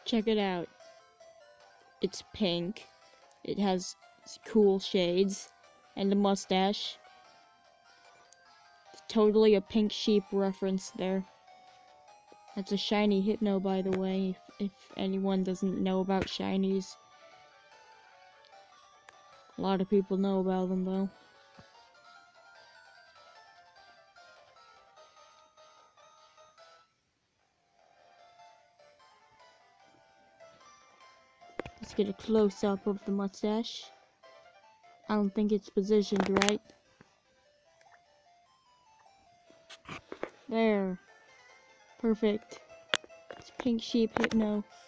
Check it out. It's pink. It has cool shades and a mustache. It's totally a pink sheep reference there. That's a shiny hypno, by the way, if anyone doesn't know about shinies. A lot of people know about them, though. Let's get a close-up of the mustache. I don't think it's positioned right. There. Perfect. It's pink sheep hypno.